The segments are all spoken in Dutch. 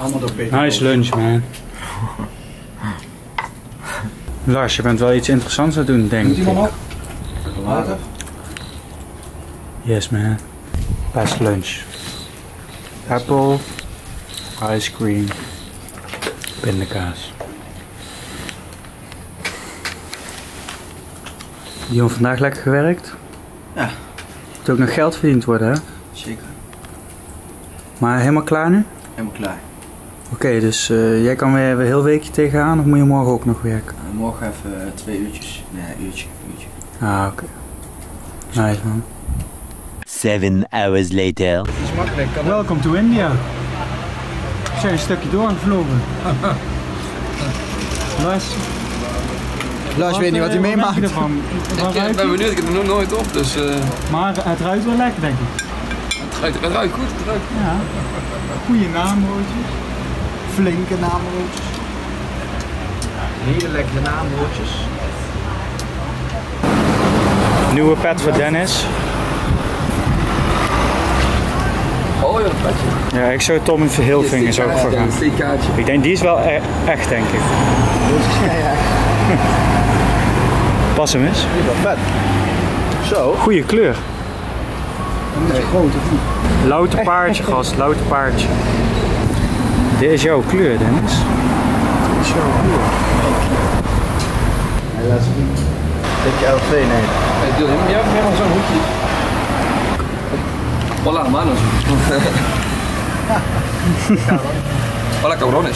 Allemaal door Peter. Nice lunch, man. Lars, je bent wel iets interessants aan het doen, denk ik. Doet iemand nog? Water? Yes, man. Best lunch. Apple, ice cream, pindakaas. Dion, vandaag lekker gewerkt? Ja. Moet ook nog geld verdiend worden, hè? Zeker. Maar helemaal klaar nu? Helemaal klaar. Oké, dus jij kan weer een heel weekje tegenaan of moet je morgen ook nog werken? Morgen even 2 uurtjes. Nee, uurtje. Ah, oké. Nice, man. 7 hours later. Het is makkelijk. Welcome to India. We zijn een stukje doorgevlogen. Lars weet niet wat hij meemaakt. Ik ben benieuwd, ik heb er nog nooit op, dus... Maar het ruikt wel lekker, denk ik. Het ruikt goed, het ruikt. Ja. Goeie naamroodjes. Flinke naamroodjes. Hele lekkere naamroodjes. Nieuwe pet voor Dennis. Oh ja, dat petje. Ja, ik zou Tommy Verheelvingers ook voor gaan. Ik denk die is wel echt, denk ik. Pas hem eens. Die is wel vet. Zo. Goeie kleur. Dan moet je groot of niet? Louter paardje, gast. Louter paardje. Dit is jouw kleur, Dennis. Dit is jouw kleur. Hij laat ze doen. Dikke LV, nee. Je hebt helemaal zo'n hoekje. Hola, manos. Hola, cabrones.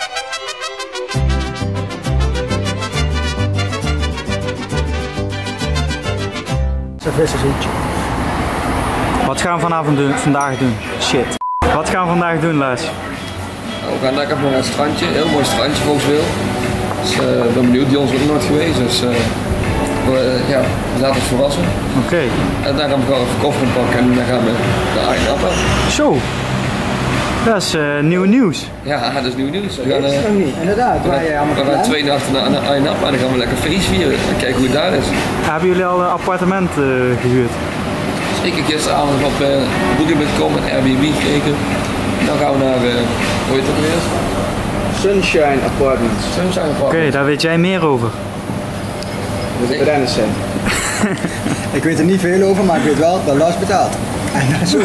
Zo'n vissershoedje. Wat gaan we vandaag doen? Shit. Wat gaan we vandaag doen, Lars? We gaan lekker naar het strandje, een heel mooi strandje volgens Wil. Dus ik ben benieuwd, Dion is ook nog nooit geweest, dus we laten ons verrassen. Oké. En dan gaan we gewoon even koffie pakken en dan gaan we naar Ayia Napa. Zo. Dat is nieuw nieuws. Ja, dat is nieuw nieuws. We Dat is nog niet. Inderdaad, waar jij allemaal gaan 2 nachten naar Ayia Napa en dan gaan we lekker feest vieren en kijken hoe het daar is. Hebben jullie al een appartement gehuurd? Dus ik heb gisteravond op Booking.com en Airbnb gekeken. Dan gaan we naar, hoe heet dat weer? Sunshine Apartments. Sunshine Apartments. Oké, daar weet jij meer over. Dat is Dennis zijn. Ik weet er niet veel over, maar ik weet wel dat Lars betaalt. En dat is zo.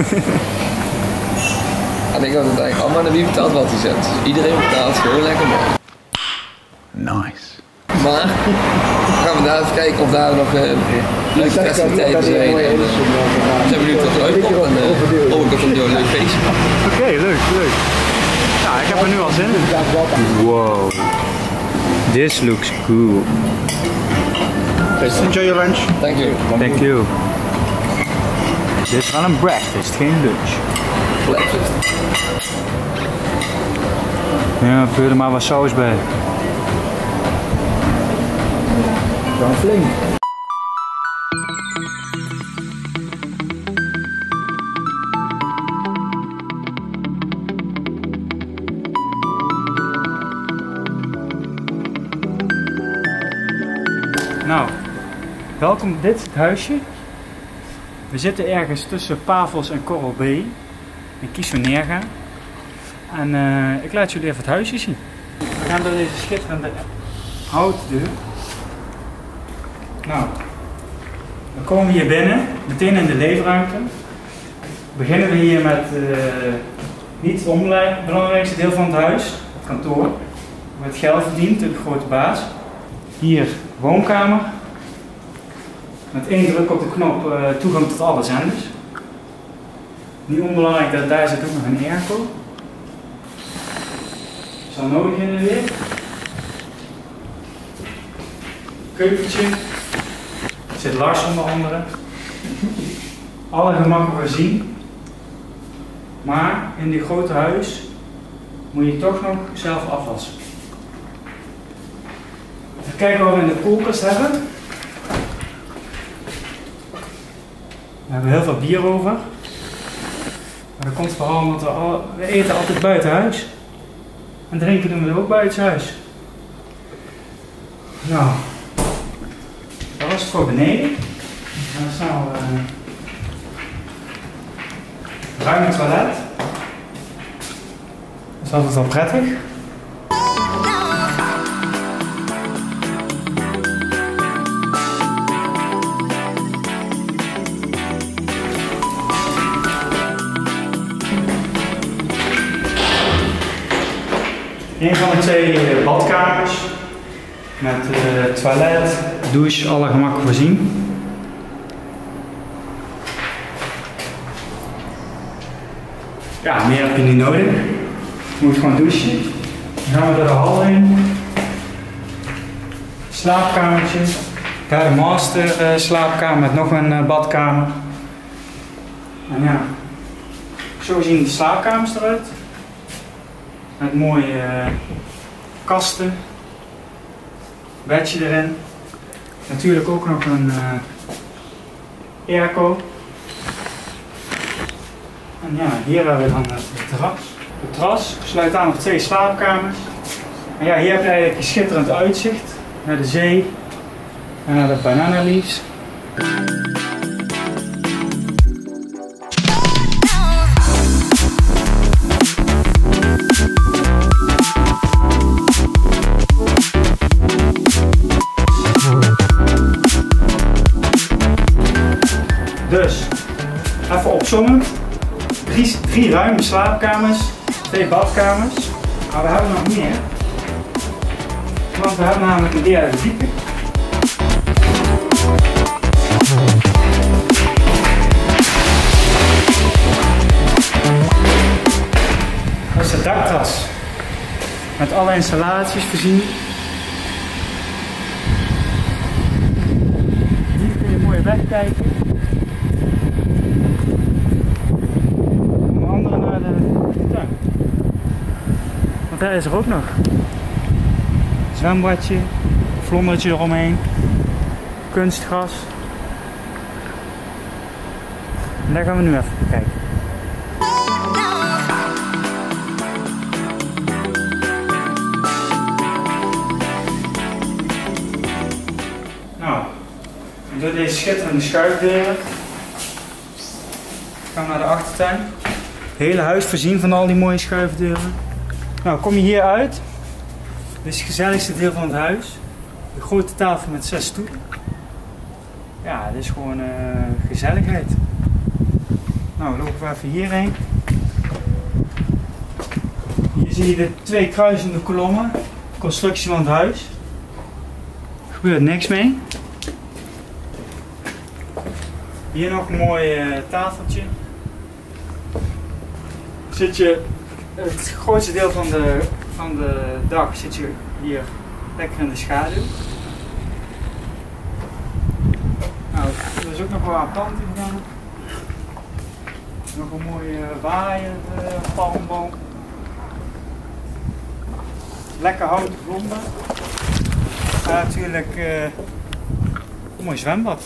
Ik denk dat het eigenlijk allemaal naar wie betaalt wat hij zet. Dus iedereen betaalt gewoon lekker mee. Nice. Maar gaan we daar even kijken of daar nog leuke festiviteiten zijn. We zijn benieuwd wat er uitkomt en hopelijk ook een leuk feestje. Oké, leuk. Ja, ik heb er nu al zin in. Wow. This looks cool. Enjoy your lunch. Thank you. Thank you. Dit is wel een breakfast, geen lunch. Breakfast. Ja, vul er maar wat saus bij. Gewoon flink. Nou, welkom. Dit is het huisje. We zitten ergens tussen Pavos en Coral Bay in Kisonega. En ik laat jullie even het huisje zien. We gaan door deze schitterende houtdeur. Nou, dan komen we hier binnen, meteen in de leefruimte. Beginnen we hier met niet het belangrijkste deel van het huis, het kantoor. Er wordt geld verdiend door de grote baas. Hier woonkamer. Met één druk op de knop toegang tot alle zenders. Niet onbelangrijk, daar zit ook nog een airco. Zo nodig in en weer. Keukentje. Er zit Lars onder andere. Alle gemakken voorzien. Maar in dit grote huis moet je toch nog zelf afwassen. Even kijken wat we in de koelkast hebben. We hebben heel veel bier over. Maar dat komt vooral omdat we eten altijd buiten huis. En drinken doen we ook buiten huis. Nou, dat was het voor beneden. En dan staan we ruime toilet. is altijd wel prettig. Een van de 2 badkamers met toilet, douche, alle gemakken voorzien. Ja, meer heb je niet nodig. Je moet gewoon douchen. Dan gaan we door de hal heen. Slaapkamertje. Daar de master slaapkamer met nog een badkamer. En ja, zo zien de slaapkamers eruit. Met mooie kasten. Bedje erin. Natuurlijk ook nog een airco. En ja, hier hebben we dan het terras. Het terras sluit aan op 2 slaapkamers. En ja, hier heb je eigenlijk een schitterend uitzicht naar de zee en naar de banana leaves. Dus, even opzommen. 3 ruime slaapkamers, 2 badkamers. Maar we hebben nog meer. Want we hebben namelijk een derde verdieping. Dat is het dakterras. Met alle installaties voorzien. Hier kun je mooi wegkijken. Want daar is er ook nog. Zwembadje, vlondertje eromheen, kunstgras. En daar gaan we nu even kijken. Nou, door deze schitterende schuifdeuren gaan we naar de achtertuin. Het hele huis voorzien van al die mooie schuifdeuren. Nou, kom je hier uit. Dit is het gezelligste deel van het huis. Een grote tafel met 6 stoelen. Ja, dit is gewoon gezelligheid. Nou, lopen we even hierheen. Hier zie je de 2 kruisende kolommen. Constructie van het huis. Er gebeurt niks mee. Hier nog een mooi tafeltje. Zit je het grootste deel van de dag zit je hier lekker in de schaduw. Nou, er is ook nog wel aan planten gedaan. Nog een mooie waaier palmboom. Lekker houten vlonden. En natuurlijk een mooi zwembad.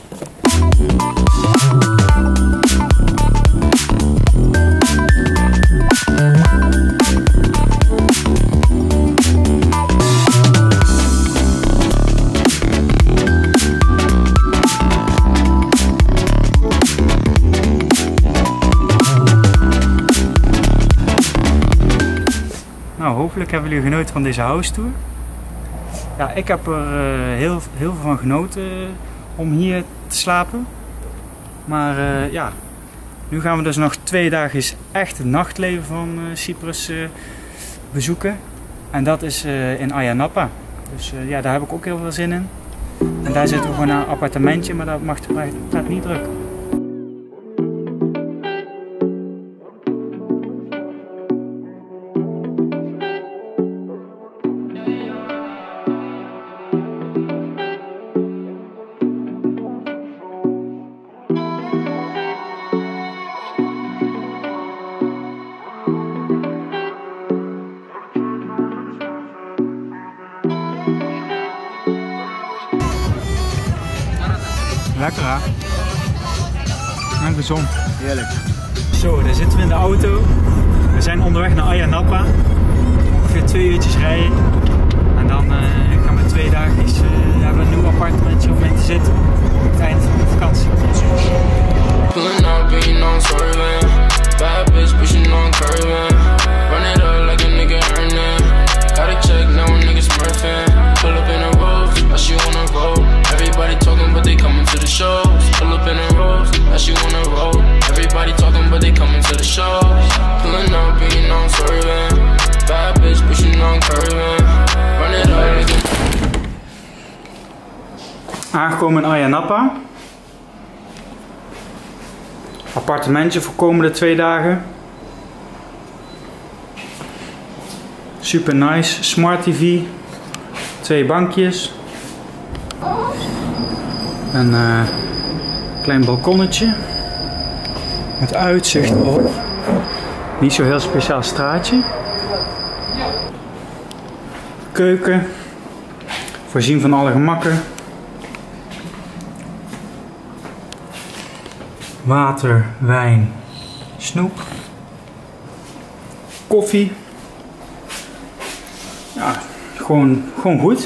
Nou, hopelijk hebben jullie genoten van deze house tour. Ja, ik heb er heel veel van genoten om hier te slapen. Maar ja, nu gaan we dus nog 2 dagen echt het nachtleven van Cyprus bezoeken. En dat is in Ayia Napa. Dus ja, daar heb ik ook heel veel zin in. En daar zitten we gewoon naar een appartementje, maar dat mag de pret niet drukken. Lekker hè? En gezond. Heerlijk. Zo, daar zitten we in de auto. We zijn onderweg naar Ayia Napa. Ongeveer 2 uurtjes rijden. En dan gaan we 2 dagen hebben we een nieuw appartementje om in te zitten. Op het einde van de vakantie. Pulling up and you know I'm swerving. Bad bitch pushing on curving. Run it up like Aangekomen in Ayia Napa. Appartementje voor komende 2 dagen. Super nice. Smart TV. 2 bankjes. Een klein balkonnetje. Met uitzicht op. Niet zo heel speciaal straatje. Keuken. Voorzien van alle gemakken. Water, wijn, snoep. Koffie. Ja, gewoon goed.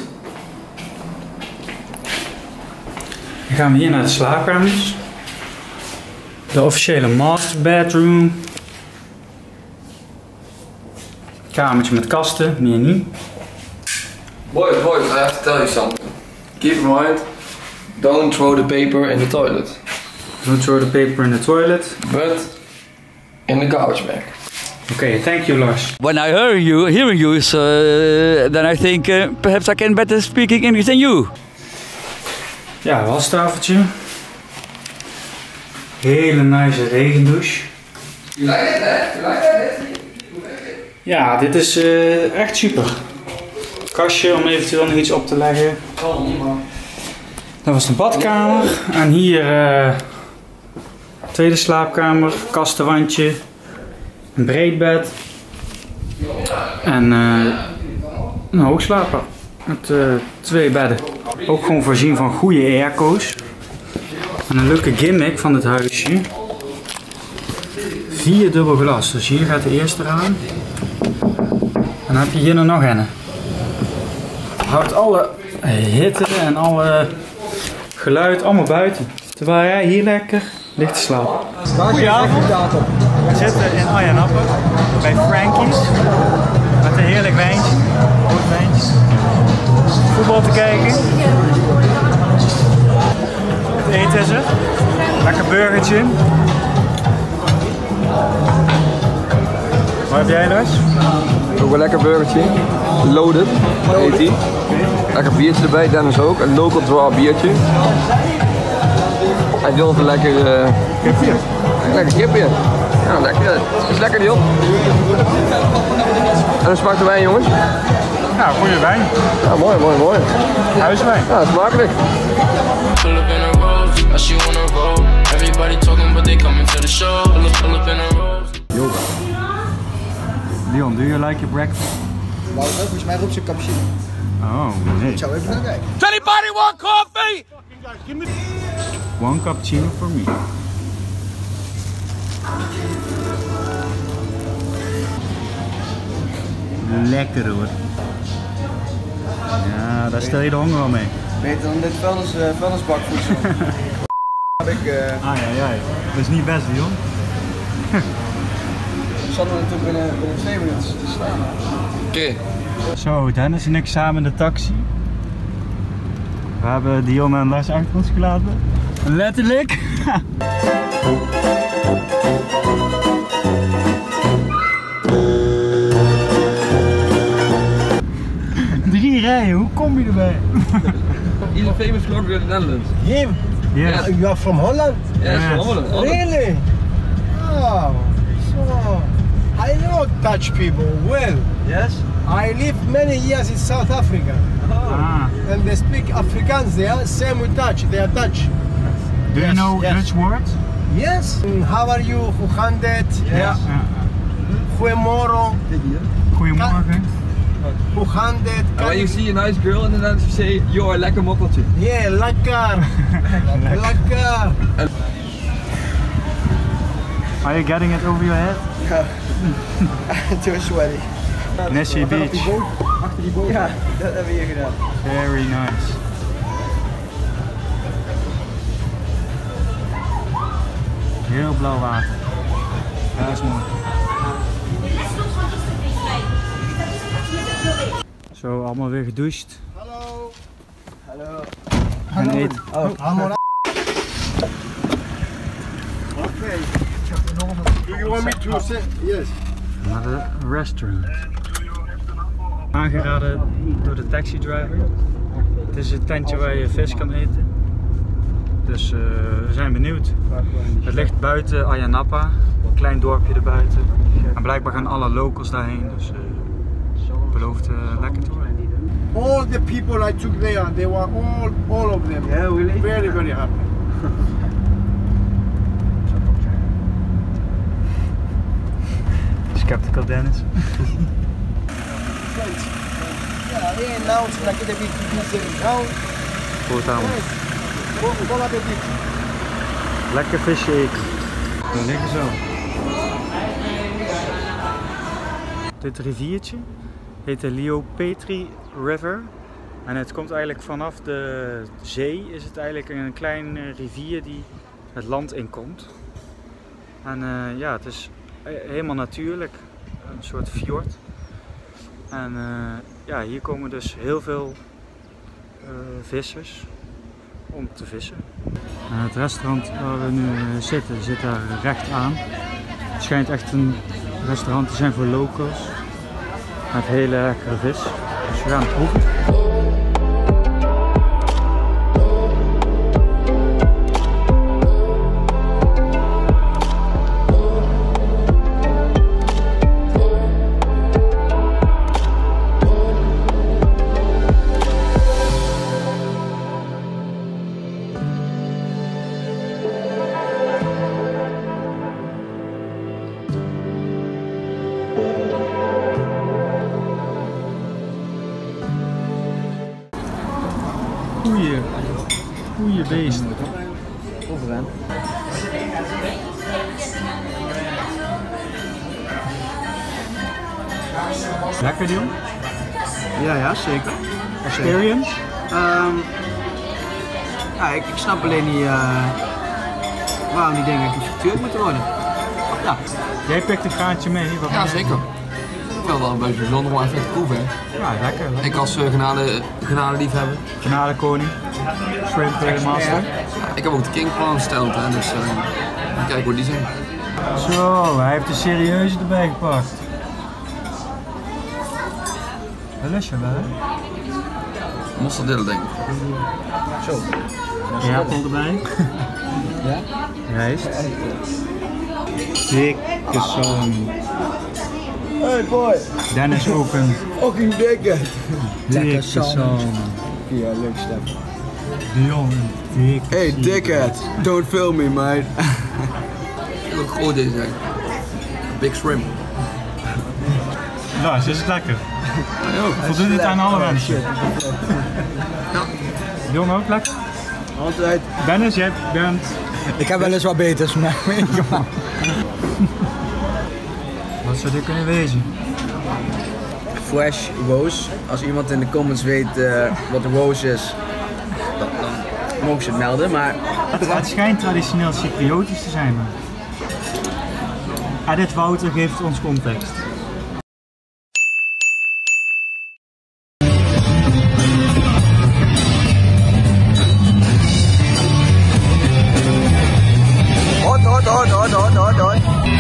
Dan gaan we hier naar de slaapkamers. De officiële master bedroom. Kamertje met kasten, meer niet. Boys, I have to tell you something. Keep in mind, don't throw the paper in the toilet. Don't throw the paper in the toilet. But in the garbage bag. Okay, thank you, Lars. When I hearing you, then I think perhaps I can better speak English than you. Ja, wastafeltje. Hele nice regendouche. You like it, hè? You like it? Ja, dit is echt super. Kastje om eventueel nog iets op te leggen. Dat was de badkamer. En hier tweede slaapkamer, kastenwandje, een breedbed en een hoogslaper met 2 bedden. Ook gewoon voorzien van goede airco's. En een leuke gimmick van dit huisje. 4 dubbel glas, dus hier gaat de eerste aan. En dan heb je hier nog een. Houdt alle hitte en alle geluid allemaal buiten. Terwijl jij hier lekker ligt te slapen. Goedenavond. We zitten in Ayia Napa bij Frankie's. Met een heerlijk wijntje. Rood wijntje. Voetbal te kijken. Het eten is er. Lekker burgertje. Wat heb jij, Lars? Ook een lekker burgertje. Loaded. Eet die. Lekker biertje erbij, Dennis ook. Een local draw biertje. Hij wil een lekker kipje. Lekker kipje. Ja, lekker. Is lekker die op. En hoe smaakt de wijn, jongens? Ja, goede wijn. Ja, mooi. Huiswijn. Ja, smakelijk. Yoga. Leon, do you like your breakfast? Wouter, volgens mij roept ze een cappuccino. Oh, nee. Ik zou even naar kijken. Anybody want coffee? One cappuccino for me. Lekker hoor. Ja, daar stel je de honger al mee. Beter dan dit vuilnisbakvoedsel. Heb ik... Ai. Dat is niet best, Leon. Zat er natuurlijk binnen 2 minuten te staan. Oké. Zo, Dennis en ik samen in de taxi. We hebben Dion en Lars achter ons gelaten. Letterlijk. Drie rijen, hoe kom je erbij? He's a famous vlogger in the Netherlands. Him? Yes. You are from Holland? Yes, from Holland. Really? Oh, so I know Dutch people well. Yes? I lived many years in South Africa. Ah. And they speak Afrikaans there, same with Dutch, they are Dutch. Do you know Dutch words? Yes. How are you? Hoe gaat het? Ja. Goedemorgen. Goedemorgen. Hoe gaat het? When you see a nice girl in the Netherlands, you say, yo, een lekker mokkeltje. Yeah, lekker. Lekker. Are you getting it over your head? Too sweaty. Nessie Beach. Achter die boot? Ja, dat hebben we hier gedaan. Very nice. Heel blauw water. Ja, is mooi. Zo, allemaal weer gedoucht. Hallo. Hallo. En eten. Okay. Do you want me to say? Yes. Naar de restaurant. Aangeraden door de taxi driver. Het is een tentje waar je vis kan eten. Dus we zijn benieuwd. Het ligt buiten Ayia Napa, een klein dorpje erbuiten. En blijkbaar gaan alle locals daarheen, dus het belooft lekker te worden. All the people I took there, they were all of them. Yeah, really? Very, very happy. Skeptical Dennis. Yeah, they announced like the big music now. Goed aan. Bon appetit. Lekker visje eten. Daar liggen zo. Dit riviertje heet de Liopetri River. En het komt eigenlijk vanaf de zee, is het eigenlijk een klein rivier die het land inkomt. En ja, het is helemaal natuurlijk, een soort fjord. En ja, hier komen dus heel veel vissers om te vissen. En het restaurant waar we nu zitten, zit daar recht aan. Het schijnt echt een restaurant te zijn voor locals. Met hele lekkere vis. Dus we gaan het proeven. Goeie beest. Overaan. Lekker Dion? Ja, zeker. Experience? Ja, ik snap alleen niet waarom die dingen gefrituurd moeten worden. Ja. Jij pikt een graantje mee. Ja, zeker. Ik vind het wel een beetje bijzonder, maar ik vind het cool, hè. Ja, lekker. Ik als genade-liefhebber. Genade koning. Shrimp master. Ik heb ook de King gewoon besteld, hè, dus kijk hoe die zijn. Zo, hij heeft de serieuze erbij gepakt. Dat lust je wel, hè? Mosterdillen, denk ik. Zo. Ja, komt erbij. Ja? Rijst. Dikke zoon. Hey boy, Dennis opent. fucking dikke. Dikke zoon. Ja, leuk Stef. Dion, dikke. Hey dickhead, don't film me mate. Hoe groot deze zijn. Big shrimp. Lars, is het lekker? Ja, Voldoet het aan alle wensen? Dion ook lekker? Altijd. Dennis, jij bent... Ik heb wel eens wat beters, maar Wat zou dit kunnen wezen? Fresh Rose. Als iemand in de comments weet wat de Rose is, dan mogen ze het melden, maar... Het schijnt traditioneel Cypriotisch te zijn. Edith Wouter geeft ons context. Hoi.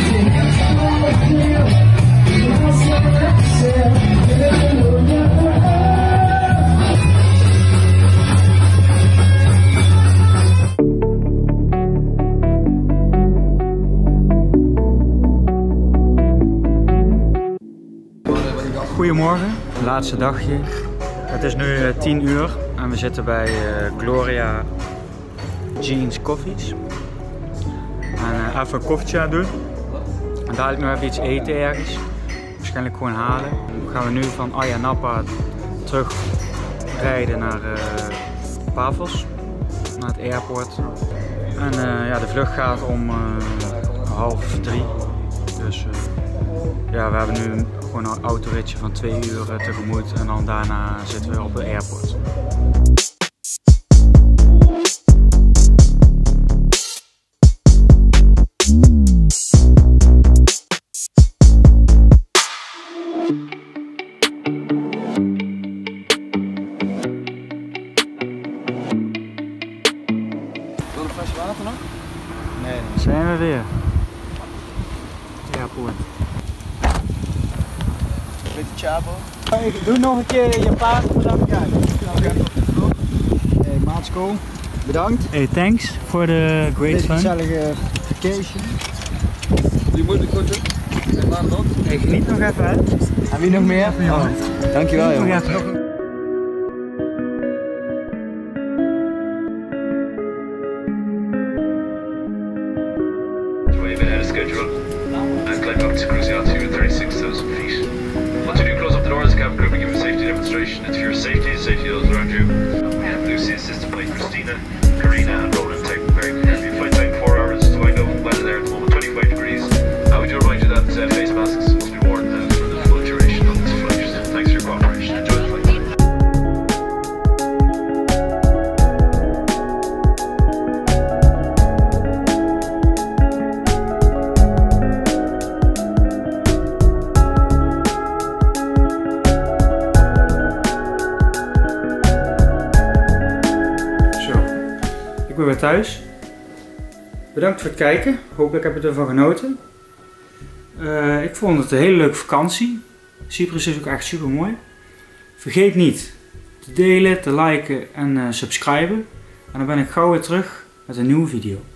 Goedemorgen, laatste dagje. Het is nu 10 uur en we zitten bij Gloria Jeans Coffees. En even een koffietje aan doen. En dadelijk nog even iets eten ergens. Waarschijnlijk gewoon halen. Dan gaan we nu van Ayia Napa terug rijden naar Paphos, naar het airport. En ja, de vlucht gaat om 2:30. Dus ja, we hebben nu gewoon een autoritje van 2 uur tegemoet en dan daarna zitten we op de airport. Zijn we weer. Airport. Beetje chabo. Doe nog een keer je paard voor de Hey, maatsko. bedankt. Hey, thanks for the great Deze fun. gezellige vacation. Die moet ik goed doen. En waar nog? Hey, geniet nog even, hè? En wie nog meer? Oh, dankjewel, Nog jongen. even. Way ahead of schedule and climb up to cruising altitude at 36,000 feet. Once you do close up the doors, the cabin crew will give a safety demonstration. It's for your safety and safety of those around you. We have Lucy, assistant by Christina, Karina and Roland taking very carefully. Flight time 4 hours to wind up weather there at the moment, 25 degrees. We do remind you that face masks must be worn for the full duration of this flight. Thanks for your cooperation. Enjoy the flight. Ik ben weer thuis. Bedankt voor het kijken. Hopelijk heb je ervan genoten. Ik vond het een hele leuke vakantie. Cyprus is ook echt super mooi. Vergeet niet te delen, te liken en subscriben. En dan ben ik gauw weer terug met een nieuwe video.